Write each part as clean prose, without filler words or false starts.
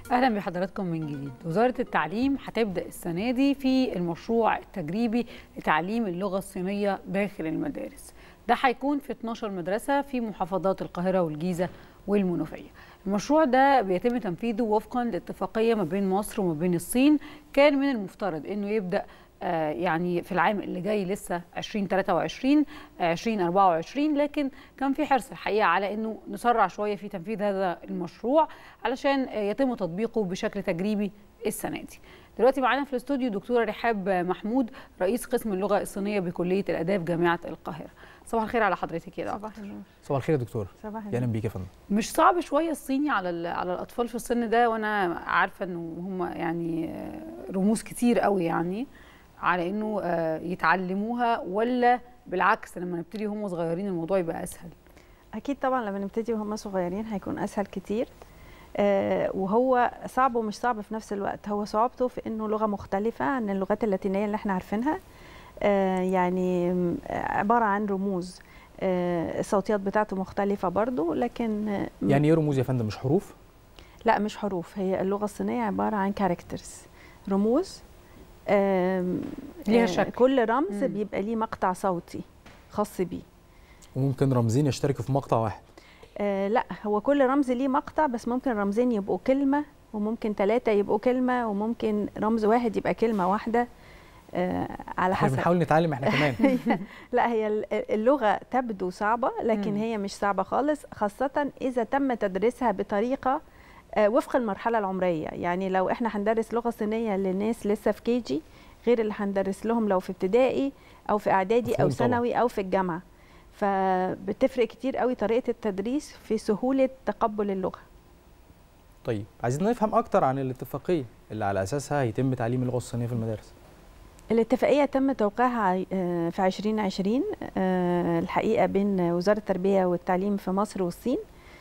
أهلا بحضراتكم من جديد. وزارة التعليم هتبدأ السنة دي في المشروع التجريبي لتعليم اللغة الصينية داخل المدارس. ده هيكون في 12 مدرسة في محافظات القاهرة والجيزة والمنوفية. المشروع ده بيتم تنفيذه وفقا لاتفاقية ما بين مصر وما بين الصين. كان من المفترض أنه يبدأ يعني في العام اللي جاي لسه 2023 2024، لكن كان في حرص الحقيقه على انه نسرع شويه في تنفيذ هذا المشروع علشان يتم تطبيقه بشكل تجريبي السنه دي. دلوقتي معانا في الاستوديو دكتوره رحاب محمود، رئيس قسم اللغه الصينيه بكليه الاداب جامعه القاهره. صباح الخير على حضرتك يا دكتور. صباح النور. صباح الخير يا دكتور. صباح النور. اهلا بيك يا فندم. مش صعب شويه الصيني على الاطفال في السن ده؟ وانا عارفه انه هم يعني رموز كتير قوي يعني على انه يتعلموها، ولا بالعكس لما نبتدي هم صغيرين الموضوع يبقى اسهل؟ اكيد طبعا لما نبتدي وهم صغيرين هيكون اسهل كتير. وهو صعب ومش صعب في نفس الوقت. هو صعوبته في انه لغه مختلفه عن اللغات اللاتينيه اللي احنا عارفينها. يعني عباره عن رموز، الصوتيات بتاعته مختلفه برضو، لكن يعني ايه رموز يا فندم؟ مش حروف؟ لا مش حروف. هي اللغه الصينيه عباره عن كاركترز، رموز ليها شكل. كل رمز بيبقى ليه مقطع صوتي خاص بيه. وممكن رمزين يشتركوا في مقطع واحد؟ لا، هو كل رمز ليه مقطع، بس ممكن رمزين يبقوا كلمة، وممكن 3 يبقوا كلمة، وممكن رمز واحد يبقى كلمة واحدة، على حسب. احنا بنحاول نتعلم احنا كمان. لا، هي اللغة تبدو صعبة، لكن هي مش صعبة خالص، خاصة إذا تم تدريسها بطريقة وفق المرحلة العمرية. يعني لو احنا هندرس لغة صينية للناس لسه في كيجي غير اللي هندرس لهم لو في ابتدائي أو في إعدادي أو ثانوي أو في الجامعة. فبتفرق كتير قوي طريقة التدريس في سهولة تقبل اللغة. طيب عايزين نفهم أكتر عن الاتفاقية اللي على أساسها هيتم تعليم اللغة الصينية في المدارس. الاتفاقية تم توقيعها في 2020 الحقيقة بين وزارة التربية والتعليم في مصر والصين.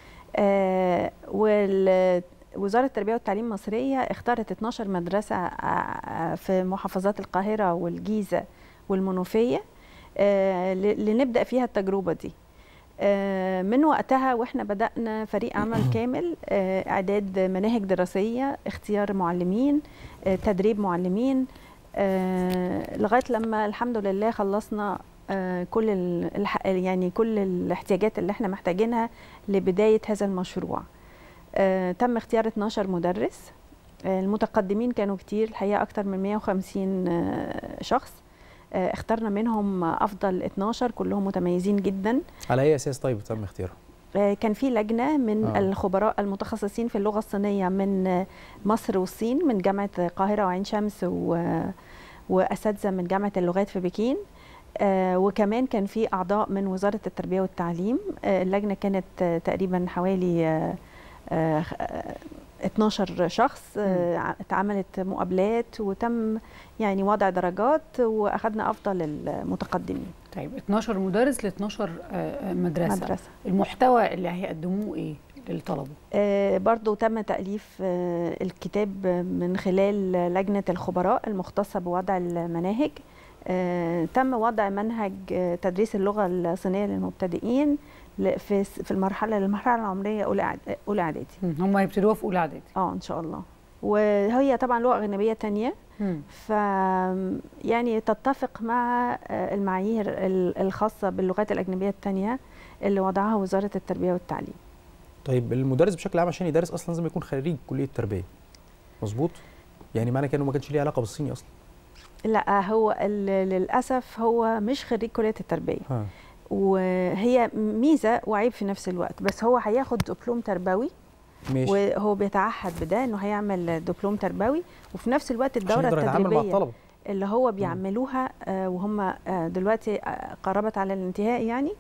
ووزارة التربية والتعليم المصرية اختارت 12 مدرسة في محافظات القاهرة والجيزة والمنوفية لنبدأ فيها التجربة دي. من وقتها واحنا بدأنا فريق عمل كامل، إعداد مناهج دراسية، اختيار معلمين، تدريب معلمين، لغاية لما الحمد لله خلصنا كل كل الاحتياجات اللي احنا محتاجينها لبداية هذا المشروع. تم اختيار 12 مدرس. المتقدمين كانوا كتير الحقيقة، أكتر من 150 شخص. اخترنا منهم أفضل 12 كلهم متميزين جدا. على أي أساس طيب تم اختيارهم؟ كان في لجنة من الخبراء المتخصصين في اللغة الصينية من مصر والصين، من جامعة القاهرة وعين شمس وأساتذة من جامعة اللغات في بكين. وكمان كان في أعضاء من وزارة التربية والتعليم. اللجنة كانت تقريبا حوالي 12 شخص. اتعملت مقابلات وتم يعني وضع درجات، واخدنا افضل المتقدمين. طيب 12 مدرس ل 12 مدرسة. المحتوى اللي هيقدموه ايه للطلبه؟ برضو تم تأليف الكتاب من خلال لجنة الخبراء المختصة بوضع المناهج. تم وضع منهج تدريس اللغة الصينية للمبتدئين في المرحله العمريه اولى اعدادي. هم هيبتدوها في اولى اعدادي ان شاء الله. وهي طبعا لغه اجنبيه ثانيه، ف يعني تتفق مع المعايير الخاصه باللغات الاجنبيه الثانيه اللي وضعها وزاره التربيه والتعليم. طيب المدرس بشكل عام عشان يدرس اصلا لازم يكون خريج كليه التربيه، مظبوط؟ يعني معنى كده انه ما كانش ليه علاقه بالصيني اصلا؟ لا، هو للاسف هو مش خريج كليه التربيه. وهي ميزه وعيب في نفس الوقت، بس هو هياخد دبلوم تربوي. ماشي. وهو بيتعهد بده انه هيعمل دبلوم تربوي، وفي نفس الوقت الدوره التدريبيه اللي هو بيعملوها وهم دلوقتي قربت على الانتهاء، يعني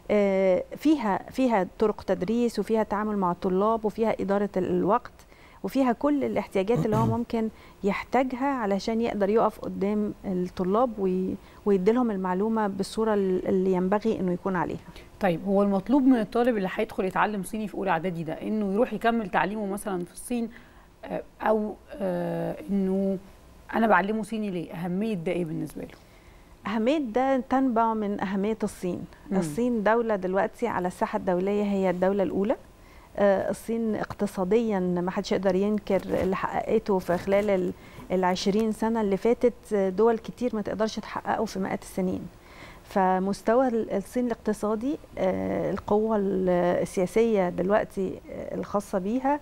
فيها طرق تدريس، وفيها تعامل مع الطلاب، وفيها اداره الوقت، وفيها كل الاحتياجات اللي هو ممكن يحتاجها علشان يقدر يقف قدام الطلاب ويديلهم المعلومة بالصورة اللي ينبغي انه يكون عليها. طيب هو المطلوب من الطالب اللي هيدخل يتعلم صيني في اولى اعدادي ده انه يروح يكمل تعليمه مثلا في الصين، او انه انا بعلمه صيني ليه؟ اهمية ده ايه بالنسبة له؟ أهمية ده تنبع من أهمية الصين. الصين دولة دلوقتي على الساحة الدولية، هي الدولة الأولى الصين اقتصاديا ما حدش يقدر ينكر اللي حققته في خلال ال20 سنة اللي فاتت، دول كتير ما تقدرش تحققه في مئات السنين. فمستوى الصين الاقتصادي، القوة السياسية دلوقتي الخاصة بيها،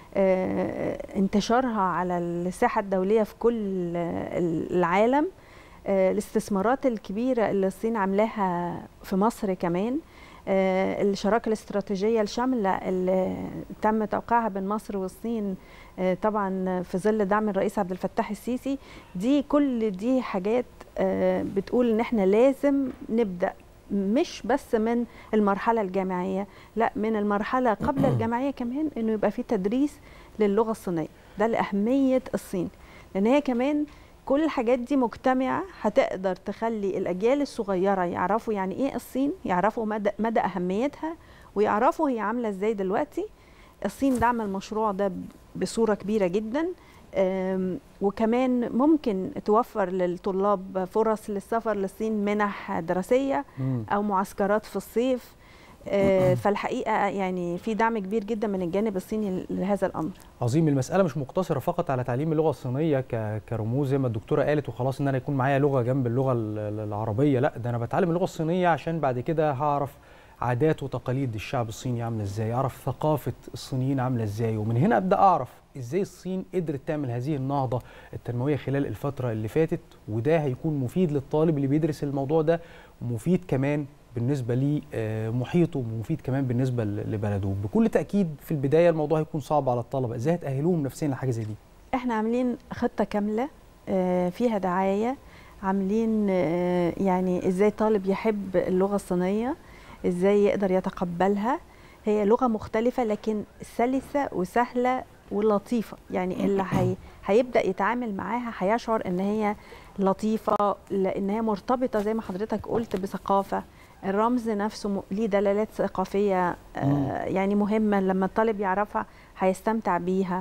انتشارها على الساحة الدولية في كل العالم، الاستثمارات الكبيرة اللي الصين عاملاها في مصر كمان، الشراكة الاستراتيجية الشاملة اللي تم توقيعها بين مصر والصين طبعا في ظل دعم الرئيس عبد الفتاح السيسي. كل دي حاجات بتقول ان احنا لازم نبدأ مش بس من المرحلة الجامعية، لا من المرحلة قبل الجامعية كمان، انه يبقى في تدريس للغة الصينية. ده لأهمية الصين، لان هي كمان كل الحاجات دي مجتمعة هتقدر تخلي الأجيال الصغيرة يعرفوا يعني إيه الصين، يعرفوا مدى أهميتها، ويعرفوا هي عاملة إزاي دلوقتي. الصين دعم المشروع ده بصورة كبيرة جدا، وكمان ممكن توفر للطلاب فرص للسفر للصين، منح دراسية أو معسكرات في الصيف. فالحقيقة يعني في دعم كبير جدا من الجانب الصيني لهذا الأمر. عظيم. المسألة مش مقتصرة فقط على تعليم اللغة الصينية كرموز زي ما الدكتورة قالت وخلاص ان انا يكون معايا لغة جنب اللغة العربية، لا ده انا بتعلم اللغة الصينية عشان بعد كده هعرف عادات وتقاليد الشعب الصيني عاملة ازاي، اعرف ثقافة الصينيين عاملة ازاي، ومن هنا ابدأ اعرف ازاي الصين قدرت تعمل هذه النهضة التنموية خلال الفترة اللي فاتت. وده هيكون مفيد للطالب اللي بيدرس الموضوع ده، ومفيد كمان بالنسبة لمحيطه، ومفيد كمان بالنسبة لبلده. بكل تأكيد في البداية الموضوع هيكون صعب على الطلبة، ازاي هتأهلوهم نفسيا لحاجة زي دي؟ احنا عاملين خطة كاملة فيها دعاية، عاملين يعني ازاي طالب يحب اللغة الصينية، ازاي يقدر يتقبلها. هي لغة مختلفة لكن سلسة وسهلة ولطيفة، يعني اللي هيبدأ يتعامل معاها هيشعر ان هي لطيفة، لان هي مرتبطة زي ما حضرتك قلت بثقافة. الرمز نفسه ليه دلالات ثقافية يعني مهمة، لما الطالب يعرفها هيستمتع بيها.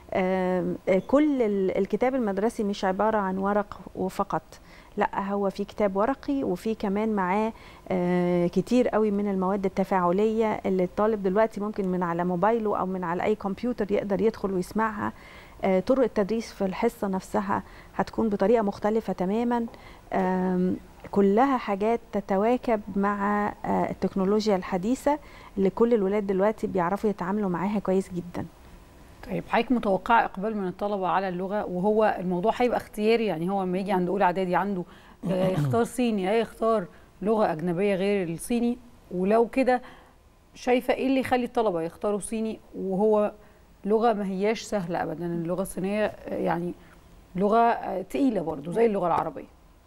كل الكتاب المدرسي مش عبارة عن ورق وفقط، لا هو في كتاب ورقي وفي كمان معاه كتير قوي من المواد التفاعلية اللي الطالب دلوقتي ممكن من على موبايله أو من على أي كمبيوتر يقدر يدخل ويسمعها. طرق التدريس في الحصة نفسها هتكون بطريقة مختلفة تماما، كلها حاجات تتواكب مع التكنولوجيا الحديثة اللي كل الولاد دلوقتي بيعرفوا يتعاملوا معاها كويس جدا. طيب حضرتك متوقعة إقبال من الطلبة على اللغة، وهو الموضوع هيبقى اختياري؟ يعني هو لما يجي عند أولى إعدادي عنده يختار صيني يا يختار لغة أجنبية غير الصيني؟ ولو كده شايفة إيه اللي يخلي الطلبة يختاروا صيني وهو لغة ما هياش سهلة أبدا؟ اللغة الصينية يعني لغة تقيلة برضو زي اللغة العربية.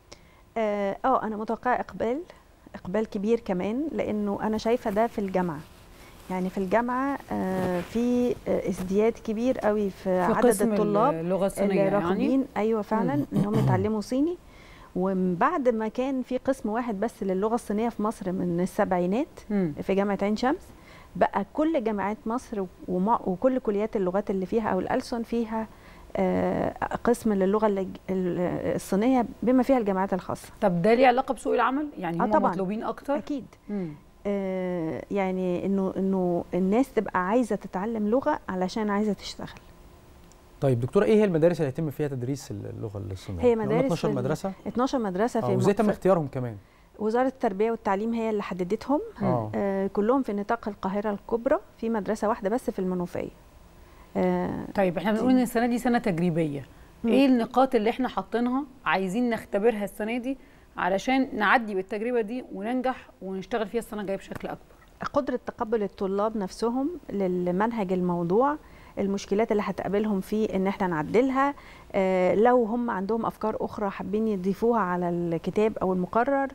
أنا متوقعة إقبال كبير كمان، لأنه أنا شايفة ده في الجامعة. يعني في الجامعة في ازدياد كبير قوي في عدد الطلاب اللغة الصينية اللي راغبين يعني؟ أيوة فعلا إنهم يتعلموا صيني. وبعد ما كان في قسم واحد بس للغة الصينية في مصر من السبعينات في جامعة عين شمس، بقى كل جامعات مصر وكل كليات اللغات اللي فيها أو الألسن فيها قسم للغة الصينية بما فيها الجامعات الخاصة. طب ده ليه علاقة بسوق العمل؟ يعني هم مطلوبين أكتر؟ أكيد. يعني إنه الناس تبقى عايزة تتعلم لغة علشان عايزة تشتغل. طيب دكتورة، ايه هي المدارس اللي هيتم فيها تدريس اللغة الصينية؟ هي مدارس 12 مدرسة؟ 12 مدرسة في وازاي تم اختيارهم كمان؟ وزارة التربية والتعليم هي اللي حددتهم. كلهم في نطاق القاهرة الكبرى، في مدرسة واحدة بس في المنوفية. طيب احنا بنقول ان السنة دي سنة تجريبية، ايه النقاط اللي احنا حاطينها عايزين نختبرها السنة دي علشان نعدي بالتجربة دي وننجح ونشتغل فيها السنة الجاية بشكل أكبر؟ قدرة تقبل الطلاب نفسهم للمنهج الموضوع، المشكلات اللي هتقابلهم فيه ان احنا نعدلها، لو هم عندهم افكار اخرى حابين يضيفوها على الكتاب او المقرر.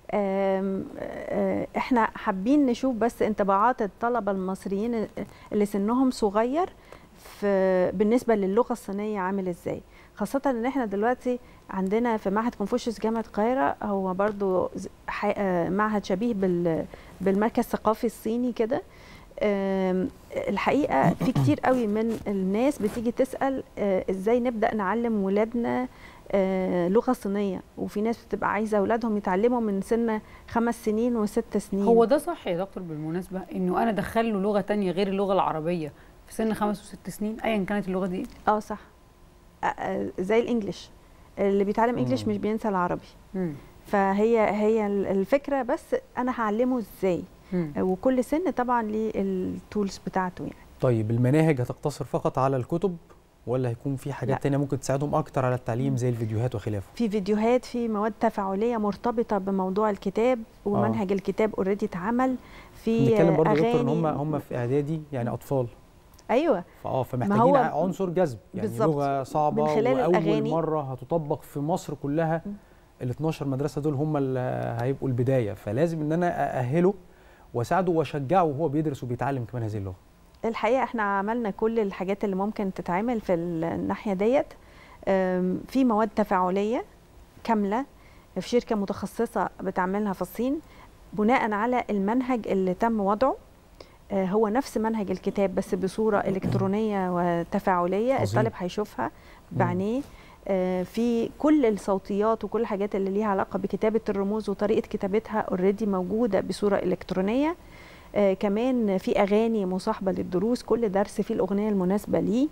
احنا حابين نشوف بس انطباعات الطلبة المصريين اللي سنهم صغير بالنسبة للغة الصينية عامل ازاي، خاصة ان احنا دلوقتي عندنا في معهد كونفوشيوس جامعة القاهرة، هو برضو معهد شبيه بالمركز الثقافي الصيني كده. الحقيقه في كتير قوي من الناس بتيجي تسال ازاي نبدا نعلم ولادنا لغه صينيه، وفي ناس بتبقى عايزه اولادهم يتعلموا من سن 5 سنين و6 سنين. هو ده صح يا دكتور بالمناسبه انه انا ادخل له لغه ثانيه غير اللغه العربيه في سن 5 و6 سنين ايا كانت اللغه دي؟ صح. زي الانجليش، اللي بيتعلم انجليش مش بينسى العربي. فهي الفكره، بس انا هعلمه ازاي. وكل سن طبعا ليه التولز بتاعته يعني. طيب المناهج هتقتصر فقط على الكتب ولا هيكون في حاجات تانية ممكن تساعدهم اكتر على التعليم زي الفيديوهات وخلافه؟ في فيديوهات، في مواد تفاعليه مرتبطه بموضوع الكتاب، ومنهج الكتاب اوريدي اتعمل. في بنتكلم برضه دكتور ان هم في اعدادي يعني اطفال. ايوه. فمحتاجين عنصر جذب، يعني بالزبط. لغه صعبه واول مره هتطبق في مصر كلها. ال 12 مدرسه دول هم اللي هيبقوا البدايه، فلازم ان انا ااهله واساعده واشجعه وهو بيدرس وبيتعلم كمان هذه اللغه. الحقيقه احنا عملنا كل الحاجات اللي ممكن تتعمل في الناحيه ديت. في مواد تفاعليه كامله في شركه متخصصه بتعملها في الصين بناء على المنهج اللي تم وضعه. هو نفس منهج الكتاب بس بصوره الكترونيه وتفاعليه. عظيم. الطالب هيشوفها بعينيه. في كل الصوتيات وكل الحاجات اللي ليها علاقه بكتابه الرموز وطريقه كتابتها اوريدي موجوده بصوره الكترونيه. كمان في اغاني مصاحبه للدروس، كل درس فيه الاغنيه المناسبه ليه.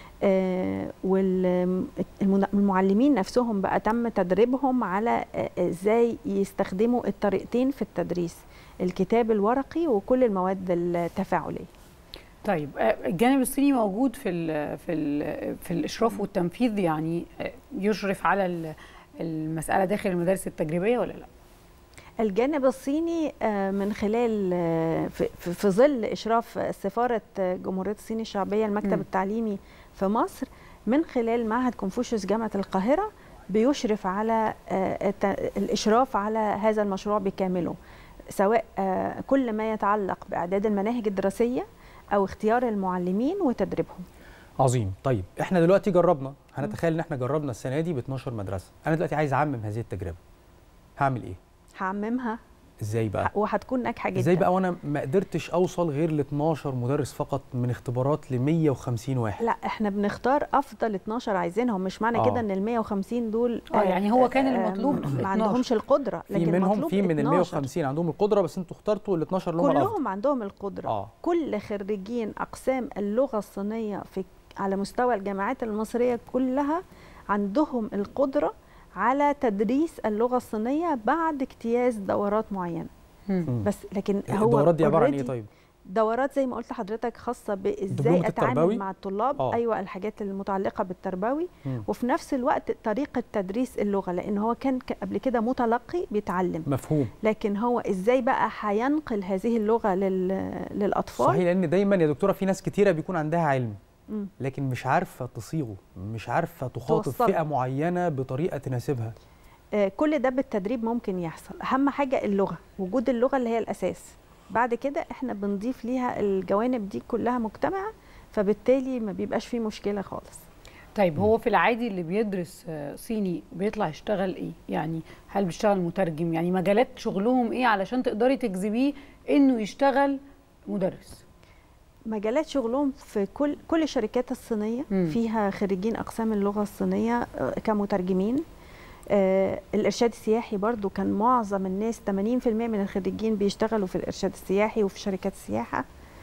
والمعلمين نفسهم بقى تم تدريبهم على ازاي يستخدموا الطريقتين في التدريس، الكتاب الورقي وكل المواد التفاعليه. طيب الجانب الصيني موجود في الاشراف والتنفيذ، يعني يشرف على المساله داخل المدارس التجريبيه ولا لا؟ الجانب الصيني من خلال في ظل اشراف سفاره جمهوريه الصين الشعبيه المكتب التعليمي في مصر، من خلال معهد كونفوشيوس جامعه القاهره بيشرف على الاشراف على هذا المشروع بكامله، سواء كل ما يتعلق باعداد المناهج الدراسيه او اختيار المعلمين وتدريبهم. عظيم. طيب احنا دلوقتي جربنا، هنتخيل ان احنا جربنا السنه دي ب 12 مدرسه، انا دلوقتي عايز اعمم هذه التجربه، هعمل ايه؟ هعممها. ازاي بقى؟ وهتكون ناجحه جدا. ازاي بقى وانا ما قدرتش اوصل غير ل 12 مدرس فقط من اختبارات ل 150 واحد؟ لا احنا بنختار افضل 12 عايزينهم، مش معنى كده ان ال 150 دول يعني هو كان المطلوب ما عندهمش القدره، لكن منهم في من ال 150 عندهم القدره، بس انتوا اخترتوا ال 12 اللي هم الافضل. كلهم عندهم القدره. كل خريجين اقسام اللغه الصينيه على مستوى الجامعات المصريه كلها عندهم القدره على تدريس اللغه الصينيه بعد اجتياز دورات معينه. بس لكن هو الدورات دي عباره عن ايه طيب؟ دورات زي ما قلت لحضرتك خاصه بازاي اتعامل مع الطلاب. ايوه الحاجات المتعلقه بالتربوي. وفي نفس الوقت طريقه تدريس اللغه، لان هو كان قبل كده متلقي بيتعلم. مفهوم. لكن هو ازاي بقى هينقل هذه اللغه للاطفال. صحيح، لان دايما يا دكتوره في ناس كتيره بيكون عندها علم لكن مش عارفه تصيغه، مش عارفه تخاطب فئه معينه بطريقه تناسبها. كل ده بالتدريب ممكن يحصل. اهم حاجه اللغه، وجود اللغه اللي هي الاساس. بعد كده احنا بنضيف ليها الجوانب دي كلها مجتمعه، فبالتالي ما بيبقاش فيه مشكله خالص. طيب هو في العادي اللي بيدرس صيني بيطلع يشتغل ايه؟ يعني هل بيشتغل مترجم؟ يعني مجالات شغلهم ايه علشان تقدري تجذبيه انه يشتغل مدرس؟ مجالات شغلهم في كل الشركات الصينيه فيها خريجين اقسام اللغه الصينيه كمترجمين. الارشاد السياحي برضو كان معظم الناس 80% من الخريجين بيشتغلوا في الارشاد السياحي وفي شركات السياحه.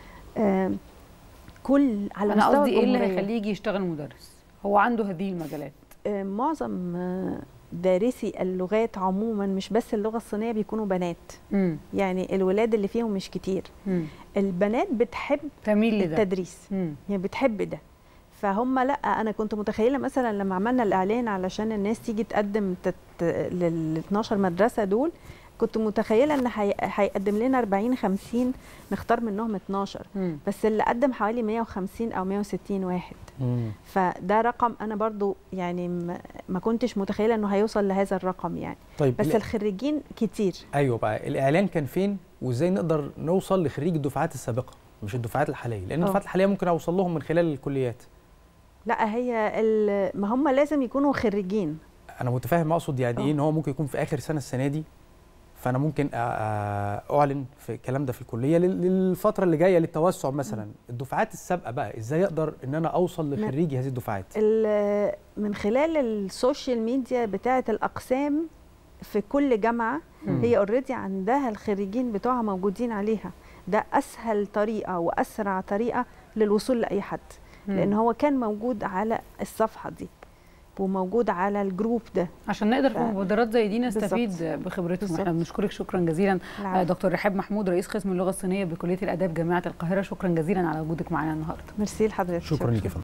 كل على أنا مستوى قصدي ايه اللي هيخليه يجي يشتغل مدرس؟ هو عنده هذه المجالات. معظم دارسي اللغات عموما مش بس اللغه الصينيه بيكونوا بنات. يعني الولاد اللي فيهم مش كتير. البنات بتحب تميل لده، التدريس. يعني بتحب ده. فهم لا، انا كنت متخيله مثلا لما عملنا الاعلان علشان الناس تيجي تقدم لل 12 مدرسه دول، كنت متخيله ان هيقدم لنا 40 50 نختار منهم 12. بس اللي قدم حوالي 150 او 160 واحد. فده رقم انا برضو يعني ما كنتش متخيله انه هيوصل لهذا الرقم يعني. طيب بس الخريجين كتير. ايوه بقى الاعلان كان فين وازاي نقدر نوصل لخريج الدفعات السابقه مش الدفعات الحاليه؟ لان الدفعات الحاليه ممكن اوصل لهم من خلال الكليات. لا ما هم لازم يكونوا خريجين. انا متفاهم، اقصد يعني ايه ان هو ممكن يكون في اخر سنه السنه دي فانا ممكن اعلن في الكلام ده في الكليه للفتره اللي جايه للتوسع مثلا. الدفعات السابقه بقى ازاي اقدر ان انا اوصل لخريجي هذه الدفعات؟ من خلال السوشيال ميديا بتاعه الاقسام في كل جامعه هي اوريدي عندها الخريجين بتوعها موجودين عليها. ده اسهل طريقه واسرع طريقه للوصول لاي حد، لان هو كان موجود على الصفحه دي وموجود على الجروب ده، عشان نقدر في مبادرات زي دي نستفيد بخبرتهم. احنا بنشكرك شكرا جزيلا دكتور رحاب محمود، رئيس قسم اللغه الصينيه بكليه الاداب جامعه القاهره. شكرا جزيلا على وجودك معنا النهارده. ميرسي لحضرتك. شكرا لك.